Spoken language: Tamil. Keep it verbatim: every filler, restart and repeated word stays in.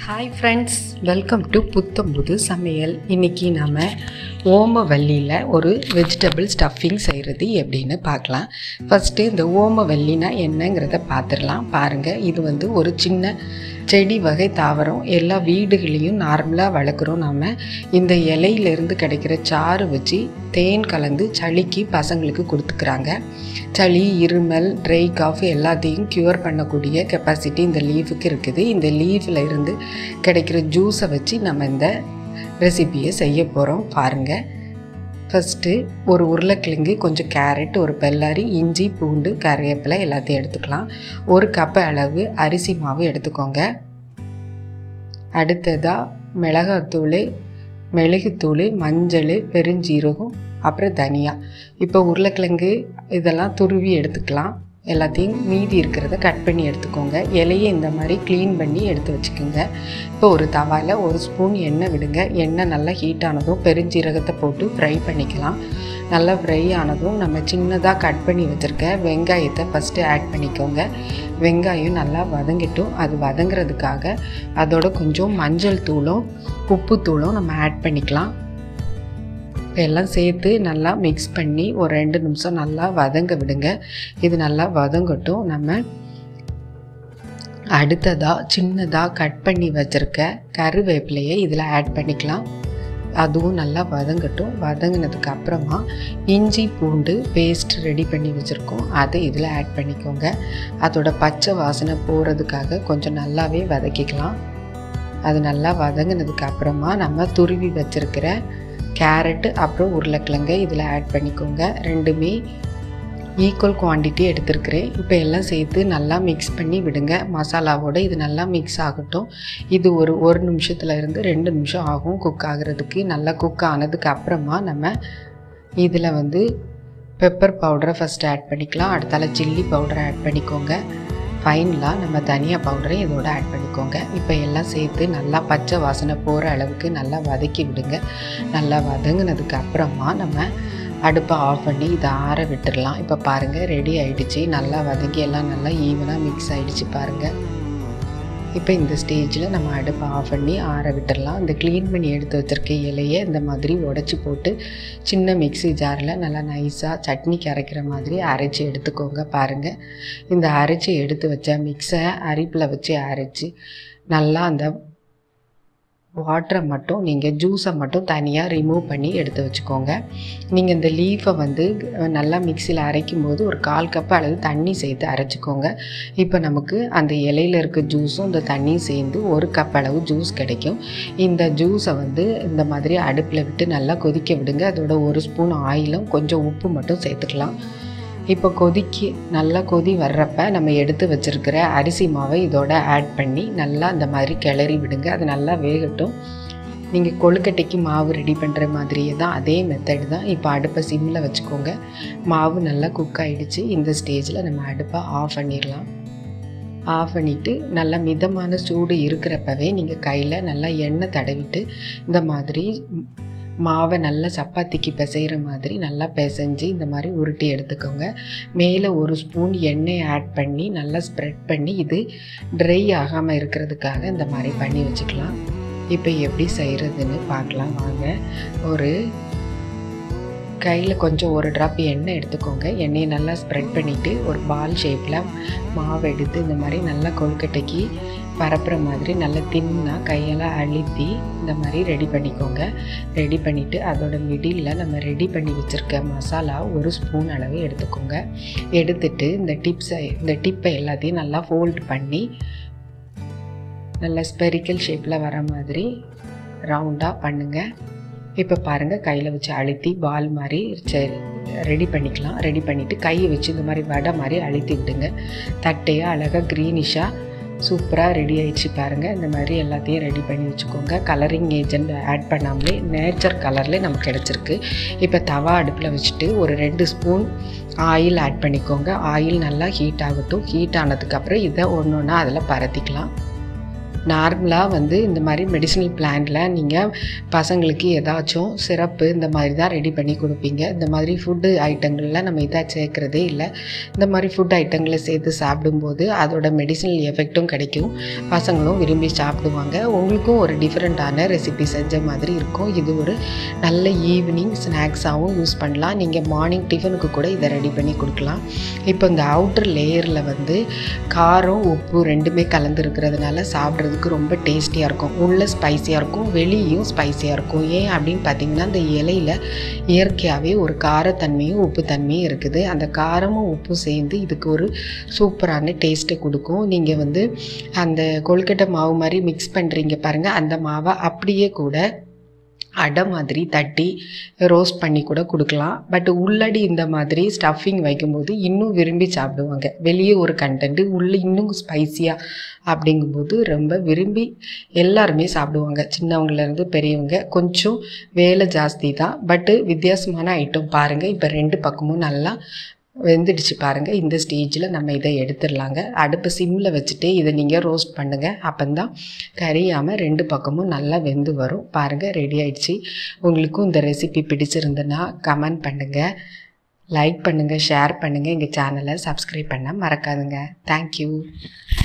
ஹாய் ஃப்ரெண்ட்ஸ், வெல்கம் டு புத்தம்புது சமையல். இன்றைக்கி நம்ம ஓமவல்லியில் ஒரு வெஜிடபிள் ஸ்டஃபிங் செய்கிறது எப்படின்னு பார்க்கலாம். ஃபஸ்ட்டு இந்த ஓமவல்லினா என்னங்கிறத பார்த்துடலாம். பாருங்கள், இது வந்து ஒரு சின்ன செடி வகை தாவரம். எல்லா வீடுகளையும் நார்மலாக வளர்க்குறோம். நாம் இந்த இலையிலேருந்து கிடைக்கிற சாறு வச்சு தேன் கலந்து சளிக்கு பசங்களுக்கு கொடுத்துக்கிறாங்க. சளி, இருமல், ட்ரை காஃப் எல்லாத்தையும் க்யூர் பண்ணக்கூடிய கெப்பாசிட்டி இந்த லீஃபுக்கு இருக்குது. இந்த லீஃபில் இருந்து கிடைக்கிற ஜூஸை வச்சு நம்ம இந்த ரெசிபியை செய்ய போகிறோம். பாருங்கள், ஃபஸ்ட்டு ஒரு உருளைக்கிழங்கு, கொஞ்சம் கேரட், ஒரு பெல்லாரி, இஞ்சி, பூண்டு, கறிவேப்பிலை எல்லாத்தையும் எடுத்துக்கலாம். ஒரு கப்பு அளவு அரிசி மாவு எடுத்துக்கோங்க. அடுத்ததாக மிளகாத்தூள், மிளகுத்தூள், மஞ்சள், பெருஞ்சீரகம், அப்புறம் தனியா. இப்போ உருளைக்கிழங்கு இதெல்லாம் துருவி எடுத்துக்கலாம். எல்லாத்தையும் மீதி இருக்கிறத கட் பண்ணி எடுத்துக்கோங்க. இலையை இந்த மாதிரி க்ளீன் பண்ணி எடுத்து வச்சுக்கோங்க. இப்போ ஒரு தவாவில் ஒரு ஸ்பூன் எண்ணெய் விடுங்க. எண்ணெய் நல்லா ஹீட் ஆனதும் பெருஞ்சீரகத்தை போட்டு ஃப்ரை பண்ணிக்கலாம். நல்லா ஃப்ரை ஆனதும் நம்ம சின்னதாக கட் பண்ணி வச்சுருக்க வெங்காயத்தை ஃபஸ்ட்டு ஆட் பண்ணிக்கோங்க. வெங்காயம் நல்லா வதங்கிட்டும். அது வதங்கிறதுக்காக அதோட கொஞ்சம் மஞ்சள் தூளும் உப்பு தூளும் நம்ம ஆட் பண்ணிக்கலாம். எல்லாம் சேர்த்து நல்லா மிக்ஸ் பண்ணி ஒரு ரெண்டு நிமிஷம் நல்லா வதங்க விடுங்க. இது நல்லா வதங்கட்டும். நம்ம அடுத்ததாக சின்னதாக கட் பண்ணி வச்சுருக்க கருவேப்பிலையை இதில் ஆட் பண்ணிக்கலாம். அதுவும் நல்லா வதங்கட்டும். வதங்கினதுக்கு அப்புறமா இஞ்சி பூண்டு பேஸ்ட் ரெடி பண்ணி வச்சுருக்கோம், அதை இதில் ஆட் பண்ணிக்கோங்க. அதோட பச்சை வாசனை போகிறதுக்காக கொஞ்சம் நல்லாவே வதக்கிக்கலாம். அது நல்லா வதங்கினதுக்கு அப்புறமா நம்ம துருவி வச்சுருக்கிற கேரட்டு அப்புறம் உருளைக்கிழங்கு இதில் ஆட் பண்ணிக்கோங்க. ரெண்டுமே ஈக்குவல் குவான்டிட்டி எடுத்துருக்கிறேன். இப்போ எல்லாம் சேர்த்து நல்லா மிக்ஸ் பண்ணி விடுங்க. மசாலாவோடு இது நல்லா மிக்ஸ் ஆகட்டும். இது ஒரு ஒரு நிமிஷத்துல இருந்து ரெண்டு நிமிஷம் ஆகும் குக் ஆகிறதுக்கு. நல்லா குக் ஆனதுக்கு அப்புறமா நம்ம இதில் வந்து பெப்பர் பவுடரை ஃபஸ்ட்டு ஆட் பண்ணிக்கலாம். அடுத்தால சில்லி பவுடரை ஆட் பண்ணிக்கோங்க. ஃபைனலாக நம்ம தனியா பவுடரை இதோட ஆட் பண்ணிக்கோங்க. இப்போ எல்லாம் சேர்த்து நல்லா பச்சை வாசனை போகிற அளவுக்கு நல்லா வதக்கி விடுங்க. நல்லா வதங்கினதுக்கு அப்புறமா நம்ம அடுப்பை ஆஃப் பண்ணி இதை ஆற விட்டுடலாம். இப்போ பாருங்கள், ரெடி ஆகிடுச்சு. நல்லா வதக்கி எல்லாம் நல்லா ஈவனாக மிக்ஸ் ஆகிடுச்சு பாருங்கள். இப்போ இந்த ஸ்டேஜில் நம்ம அடுப்பை ஆஃப் பண்ணி ஆற விட்டுடலாம். இந்த க்ளீன் பண்ணி எடுத்து வச்சுருக்க இலையை இந்த மாதிரி உடச்சி போட்டு சின்ன மிக்ஸி ஜாரில் நல்லா நைஸாக சட்னிக்கு அரைக்கிற மாதிரி அரைச்சி எடுத்துக்கோங்க. பாருங்கள், இந்த அரைச்சி எடுத்து வச்ச மிக்ஸை அரிப்பில் வச்சு அரைச்சி நல்லா அந்த வாட்டரை மட்டும் நீங்கள் ஜூஸை மட்டும் தனியாக ரிமூவ் பண்ணி எடுத்து வச்சுக்கோங்க. நீங்கள் இந்த லீஃபை வந்து நல்லா மிக்சியில் அரைக்கும் போது ஒரு கால் கப் அளவு தண்ணி சேர்த்து அரைச்சிக்கோங்க. இப்போ நமக்கு அந்த இலையில் இருக்க ஜூஸும் இந்த தண்ணியும் சேர்ந்து ஒரு கப் அளவு ஜூஸ் கிடைக்கும். இந்த ஜூஸை வந்து இந்த மாதிரி அடுப்பில் விட்டு நல்லா கொதிக்க விடுங்க. அதோட ஒரு ஸ்பூன் ஆயிலும் கொஞ்சம் உப்பு மட்டும் சேர்த்துக்கலாம். இப்போ கொதிக்கி நல்லா கொதி வர்றப்ப நம்ம எடுத்து வச்சுருக்கிற அரிசி மாவை இதோட ஆட் பண்ணி நல்லா இந்த மாதிரி கிளறி விடுங்க. அது நல்லா வேகட்டும். நீங்கள் கொழுக்கட்டைக்கு மாவு ரெடி பண்ணுற மாதிரியே தான், அதே மெத்தட் தான். இப்போ அடுப்பை சிம்மில் வச்சுக்கோங்க. மாவு நல்லா குக் ஆகிடுச்சு. இந்த ஸ்டேஜில் நம்ம அடுப்பை ஆஃப் பண்ணிடலாம். ஆஃப் பண்ணிவிட்டு நல்லா மிதமான சூடு இருக்கிறப்பவே நீங்கள் கையில் நல்லா எண்ணெய் தடவிட்டு இந்த மாதிரி மாவை நல்லா சப்பாத்திக்கு பிசைகிற மாதிரி நல்லா பிசைஞ்சு இந்த மாதிரி உருட்டி எடுத்துக்கோங்க. மேலே ஒரு ஸ்பூன் எண்ணெய் ஆட் பண்ணி நல்லா ஸ்ப்ரெட் பண்ணி இது ட்ரை ஆகாமல் இருக்கிறதுக்காக இந்த மாதிரி பண்ணி வச்சுக்கலாம். இப்போ எப்படி செய்கிறதுன்னு பார்க்கலாம் வாங்க. ஒரு கையில் கொஞ்சம் ஒரு ட்ராப் எண்ணெய் எடுத்துக்கோங்க. எண்ணெயை நல்லா ஸ்ப்ரெட் பண்ணிவிட்டு ஒரு பால் ஷேப்பில் மாவு எடுத்து இந்த மாதிரி நல்லா கொழுக்கட்டைக்கு பரப்புற மாதிரி நல்லா தின்னாக கையால் அழுத்தி இந்த மாதிரி ரெடி பண்ணிக்கோங்க. ரெடி பண்ணிவிட்டு அதோட மிடில் நம்ம ரெடி பண்ணி வச்சுருக்க மசாலா ஒரு ஸ்பூன் அளவு எடுத்துக்கோங்க. எடுத்துட்டு இந்த டிப்ஸை இந்த டிப்பை எல்லாத்தையும் நல்லா ஃபோல்ட் பண்ணி நல்லா ஸ்பெரிக்கல் ஷேப்பில் வர மாதிரி ரவுண்டாக பண்ணுங்கள். இப்போ பாருங்கள், கையில் வச்சு அழுத்தி பால் மாதிரி ரெடி பண்ணிக்கலாம். ரெடி பண்ணிவிட்டு கையை வச்சு இந்த மாதிரி வடை மாதிரி அழுத்தி விடுங்க. தட்டையாக அழகாக க்ரீனிஷாக சூப்பராக ரெடி ஆகிடுச்சு பாருங்கள். இந்த மாதிரி எல்லாத்தையும் ரெடி பண்ணி வச்சுக்கோங்க. கலரிங் ஏஜென்ட் ஆட் பண்ணாமலே நேச்சர் கலர்லேயே நமக்கு கிடச்சிருக்கு. இப்போ தவா அடுப்பில் வச்சுட்டு ஒரு ரெண்டு ஸ்பூன் ஆயில் ஆட் பண்ணிக்கோங்க. ஆயில் நல்லா ஹீட் ஆகட்டும். ஹீட் ஆனதுக்கப்புறம் இதை ஒன்று ஒன்றா அதில் பரத்திக்கலாம். நார்மலாக வந்து இந்த மாதிரி மெடிசினல் பிளான்ட்டில் நீங்கள் பசங்களுக்கு ஏதாச்சும் சிரப்பு இந்த மாதிரி தான் ரெடி பண்ணி கொடுப்பீங்க. இந்த மாதிரி ஃபுட்டு ஐட்டங்களில் நம்ம இதாக சேர்க்குறதே இல்லை. இந்த மாதிரி ஃபுட் ஐட்டங்களை சேர்த்து சாப்பிடும்போது அதோட மெடிசினல் எஃபெக்ட்டும் கிடைக்கும், பசங்களும் விரும்பி சாப்பிடுவாங்க. உங்களுக்கும் ஒரு டிஃப்ரெண்ட்டான ரெசிபி செஞ்ச மாதிரி இருக்கும். இது ஒரு நல்ல ஈவினிங் ஸ்நாக்ஸாகவும் யூஸ் பண்ணலாம். நீங்கள் மார்னிங் டிஃபனுக்கு கூட இதை ரெடி பண்ணி கொடுக்கலாம். இப்போ இந்த அவுட்டர் லேயரில் வந்து காரம் உப்பு ரெண்டுமே கலந்துருக்கிறதுனால சாப்பிட்றதுக்கு ரொம்ப டேஸ்டியாக இருக்கும். உள்ளே ஸ்பைஸியாக இருக்கும், வெளியும் ஸ்பைஸியாக இருக்கும். ஏன் அப்படின்னு பார்த்தீங்கன்னா இந்த இலையில் இயற்கையாகவே ஒரு காரத்தன்மையும் உப்பு தன்மையும் இருக்குது. அந்த காரமும் உப்பும் சேர்ந்து இதுக்கு ஒரு சூப்பரான டேஸ்ட்டை கொடுக்கும். நீங்கள் வந்து அந்த கொழுக்கட்டை மாவு மாதிரி மிக்ஸ் பண்ணுறீங்க பாருங்கள், அந்த மாவை அப்படியே கூட அடை மாதிரி தட்டி ரோஸ்ட் பண்ணி கூட கொடுக்கலாம். பட் உள்ளடி இந்த மாதிரி ஸ்டஃபிங் வைக்கும்போது இன்னும் விரும்பி சாப்பிடுவாங்க. வெளியே ஒரு கண்டென்ட்டு உள்ளே இன்னும் ஸ்பைஸியாக அப்படிங்கும்போது ரொம்ப விரும்பி எல்லாருமே சாப்பிடுவாங்க, சின்னவங்கலேருந்து பெரியவங்க. கொஞ்சம் வேலை ஜாஸ்தி தான், பட்டு வித்தியாசமான ஐட்டம் பாருங்கள். இப்போ ரெண்டு பக்கமும் நல்லா வெந்துடுச்சு பாருங்கள். இந்த ஸ்டேஜில் நம்ம இதை எடுத்துடலாங்க. அடுப்பு சிம்மில் வச்சுட்டு இதை நீங்கள் ரோஸ்ட் பண்ணுங்கள். அப்போந்தான் கரியாமல் ரெண்டு பக்கமும் நல்லா வெந்து வரும். பாருங்கள், ரெடி ஆயிடுச்சு. உங்களுக்கும் இந்த ரெசிபி பிடிச்சிருந்துன்னா கமெண்ட் பண்ணுங்கள், லைக் பண்ணுங்கள், ஷேர் பண்ணுங்கள். எங்கள் சேனலை சப்ஸ்கிரைப் பண்ண மறக்காதுங்க. தேங்க்யூ.